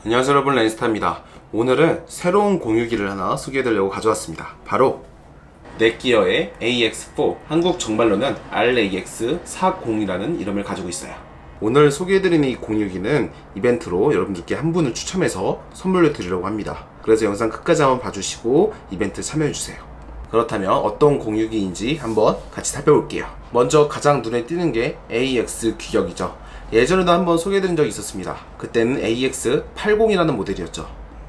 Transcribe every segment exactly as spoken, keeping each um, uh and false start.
안녕하세요 여러분, 렌스타입니다. 오늘은 새로운 공유기를 하나 소개해드리려고 가져왔습니다. 바로 넷기어의 에이엑스 사, 한국 정말로는 알 에이 엑스 사십이라는 이름을 가지고 있어요. 오늘 소개해드리는 이 공유기는 이벤트로 여러분들께 한 분을 추첨해서 선물로 드리려고 합니다. 그래서 영상 끝까지 한번 봐주시고 이벤트 참여해주세요. 그렇다면 어떤 공유기인지 한번 같이 살펴볼게요. 먼저 가장 눈에 띄는 게 에이엑스 규격이죠. 예전에도 한번 소개해드린 적이 있었습니다. 그때는 에이엑스 팔십이라는 모델이었죠.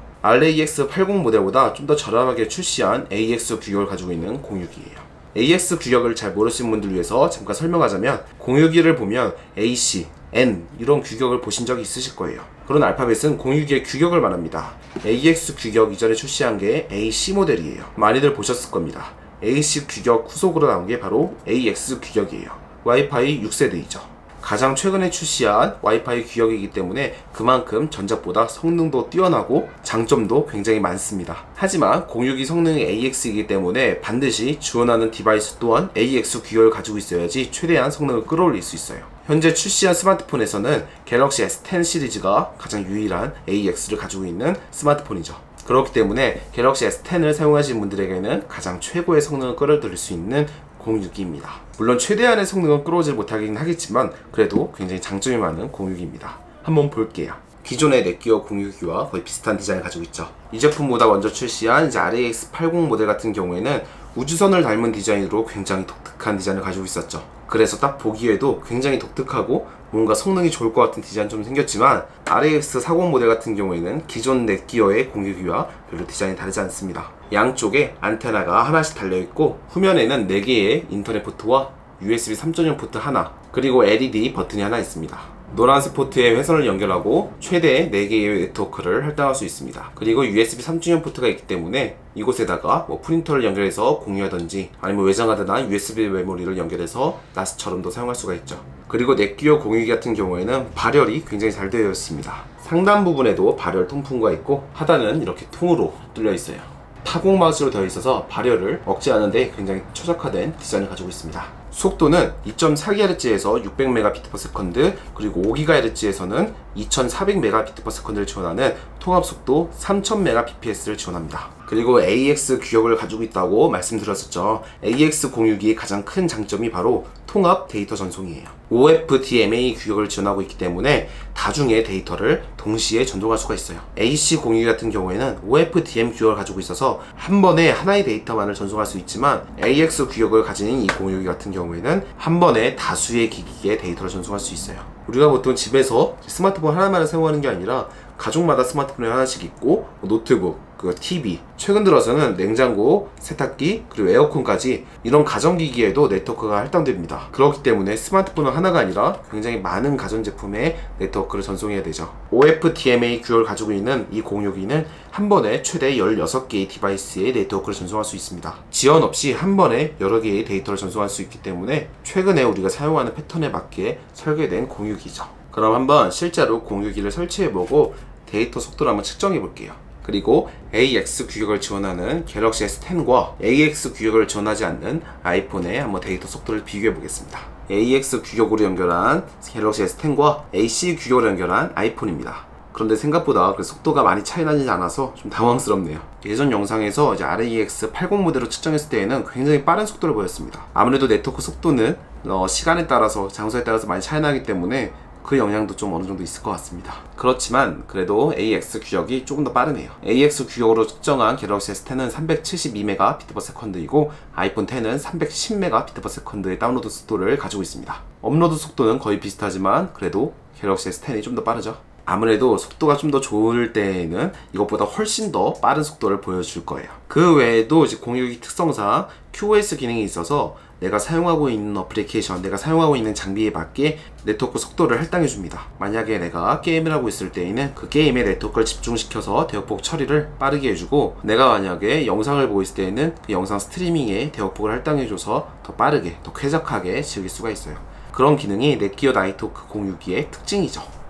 알 에이 엑스 팔십 모델보다 좀 더 저렴하게 출시한 에이엑스 규격을 가지고 있는 공유기예요. 에이엑스 규격을 잘 모르시는 분들 위해서 잠깐 설명하자면, 공유기를 보면 에이 씨, 엔 이런 규격을 보신 적이 있으실 거예요. 그런 알파벳은 공유기의 규격을 말합니다. 에이엑스 규격 이전에 출시한 게 에이 씨 모델이에요. 많이들 보셨을 겁니다. 에이 씨 규격 후속으로 나온 게 바로 에이엑스 규격이에요. 와이파이 육 세대이죠. 가장 최근에 출시한 와이파이 규격이기 때문에 그만큼 전작보다 성능도 뛰어나고 장점도 굉장히 많습니다. 하지만 공유기 성능이 에이엑스이기 때문에 반드시 지원하는 디바이스 또한 에이엑스 규격을 가지고 있어야지 최대한 성능을 끌어올릴 수 있어요. 현재 출시한 스마트폰에서는 갤럭시 에스 텐 시리즈가 가장 유일한 에이엑스를 가지고 있는 스마트폰이죠. 그렇기 때문에 갤럭시 에스 텐을 사용하시는 분들에게는 가장 최고의 성능을 끌어들일 수 있는 공유기입니다. 물론 최대한의 성능은 끌어오지 못하긴 하겠지만 그래도 굉장히 장점이 많은 공유기입니다. 한번 볼게요. 기존의 넷기어 공유기와 거의 비슷한 디자인을 가지고 있죠. 이 제품보다 먼저 출시한 이제 알 에이 엑스 팔십 모델 같은 경우에는 우주선을 닮은 디자인으로 굉장히 독특한 디자인을 가지고 있었죠. 그래서 딱 보기에도 굉장히 독특하고 뭔가 성능이 좋을 것 같은 디자인이 생겼지만, 알 에이 엑스 사십 모델 같은 경우에는 기존 넷기어의 공유기와 별로 디자인이 다르지 않습니다. 양쪽에 안테나가 하나씩 달려있고, 후면에는 네 개의 인터넷 포트와 유 에스 비 삼 점 영 포트 하나, 그리고 엘 이 디 버튼이 하나 있습니다. 노란색 포트에 회선을 연결하고 최대 네 개의 네트워크를 할당할 수 있습니다. 그리고 유 에스 비 삼 점 영 포트가 있기 때문에 이곳에다가 뭐 프린터를 연결해서 공유하던지, 아니면 외장하드나 유 에스 비 메모리를 연결해서 나스처럼도 사용할 수가 있죠. 그리고 넷기어 공유기 같은 경우에는 발열이 굉장히 잘 되어 있습니다. 상단 부분에도 발열 통풍구가 있고, 하단은 이렇게 통으로 뚫려 있어요. 타공 마우스로 되어 있어서 발열을 억제하는 데 굉장히 최적화된 디자인을 가지고 있습니다. 속도는 이 점 사 기가헤르츠에서 육백 메가비트 퍼 세컨드, 그리고 오 기가헤르츠에서는 이천사백 메가비트 퍼 세컨드를 지원하는 통합속도 삼천 메가 비 피 에스를 지원합니다. 그리고 에이엑스 규격을 가지고 있다고 말씀드렸었죠. 에이엑스 공유기의 가장 큰 장점이 바로 통합 데이터 전송이에요. 오 에프 디 엠 에이 규격을 지원하고 있기 때문에 다중의 데이터를 동시에 전송할 수가 있어요. 에이 씨 공유기 같은 경우에는 오 에프 디 엠 규격을 가지고 있어서 한 번에 하나의 데이터만을 전송할 수 있지만, 에이엑스 규격을 가진 이 공유기 같은 경우에는 한 번에 다수의 기기에 데이터를 전송할 수 있어요. 우리가 보통 집에서 스마트폰 하나만을 사용하는 게 아니라 가족마다 스마트폰이 하나씩 있고, 노트북, 그 티비, 최근 들어서는 냉장고, 세탁기, 그리고 에어컨까지 이런 가전기기에도 네트워크가 할당됩니다. 그렇기 때문에 스마트폰은 하나가 아니라 굉장히 많은 가전제품에 네트워크를 전송해야 되죠. 오 에프 디 엠 에이 규격을 가지고 있는 이 공유기는 한 번에 최대 열여섯 개의 디바이스에 네트워크를 전송할 수 있습니다. 지연 없이 한 번에 여러 개의 데이터를 전송할 수 있기 때문에 최근에 우리가 사용하는 패턴에 맞게 설계된 공유기죠. 그럼 한번 실제로 공유기를 설치해보고 데이터 속도를 한번 측정해 볼게요. 그리고 에이엑스 규격을 지원하는 갤럭시 에스 텐과 에이엑스 규격을 지원하지 않는 아이폰의 한번 데이터 속도를 비교해 보겠습니다. 에이엑스 규격으로 연결한 갤럭시 에스 텐과 에이 씨 규격으로 연결한 아이폰입니다. 그런데 생각보다 그 속도가 많이 차이 나지 않아서 좀 당황스럽네요. 예전 영상에서 이제 알 에이 엑스 팔십 모델로 측정했을 때에는 굉장히 빠른 속도를 보였습니다. 아무래도 네트워크 속도는 어, 시간에 따라서, 장소에 따라서 많이 차이 나기 때문에 그 영향도 좀 어느 정도 있을 것 같습니다. 그렇지만 그래도 에이엑스 규격이 조금 더 빠르네요. 에이엑스 규격으로 측정한 갤럭시 에스 텐은 삼백칠십이 메가 비트 퍼 세컨드이고 아이폰 텐은 삼백십 메가 비트 퍼 세컨드의 다운로드 속도를 가지고 있습니다. 업로드 속도는 거의 비슷하지만 그래도 갤럭시 에스 텐이 좀 더 빠르죠. 아무래도 속도가 좀 더 좋을 때에는 이것보다 훨씬 더 빠른 속도를 보여줄 거예요. 그 외에도 이제 공유기 특성상 큐 오 에스 기능이 있어서 내가 사용하고 있는 어플리케이션, 내가 사용하고 있는 장비에 맞게 네트워크 속도를 할당해 줍니다. 만약에 내가 게임을 하고 있을 때에는 그 게임의 네트워크를 집중시켜서 대역폭 처리를 빠르게 해주고, 내가 만약에 영상을 보고 있을 때에는 그 영상 스트리밍에 대역폭을 할당해 줘서 더 빠르게, 더 쾌적하게 즐길 수가 있어요. 그런 기능이 넷기어 나이트워크 공유기의 특징이죠.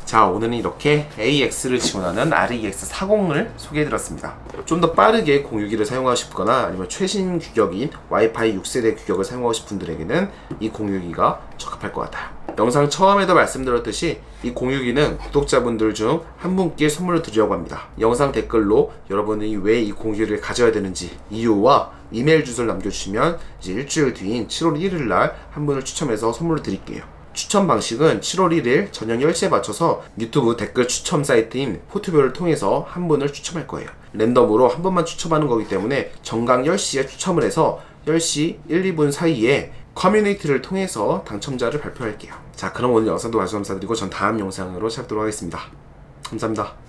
자, 오늘은 이렇게 에이엑스를 지원하는 알에이엑스 사십을 소개해드렸습니다. 좀 더 빠르게 공유기를 사용하고 싶거나 아니면 최신 규격인 와이파이 육 세대 규격을 사용하고 싶은 분들에게는 이 공유기가 적합할 것 같아요. 영상 처음에도 말씀드렸듯이 이 공유기는 구독자분들 중 한 분께 선물로 드리려고 합니다. 영상 댓글로 여러분이 왜 이 공유기를 가져야 되는지 이유와 이메일 주소를 남겨주시면 이제 일주일 뒤인 칠월 일일 날 한 분을 추첨해서 선물로 드릴게요. 추첨 방식은 칠월 일일 저녁 열 시에 맞춰서 유튜브 댓글 추첨 사이트인 포트별을 통해서 한 분을 추첨할 거예요. 랜덤으로 한 분만 추첨하는 거기 때문에 정각 열 시에 추첨을 해서 열 시 일, 이 분 사이에 커뮤니티를 통해서 당첨자를 발표할게요. 자, 그럼 오늘 영상도 봐주셔서 감사드리고 전 다음 영상으로 찾도록 하겠습니다. 감사합니다.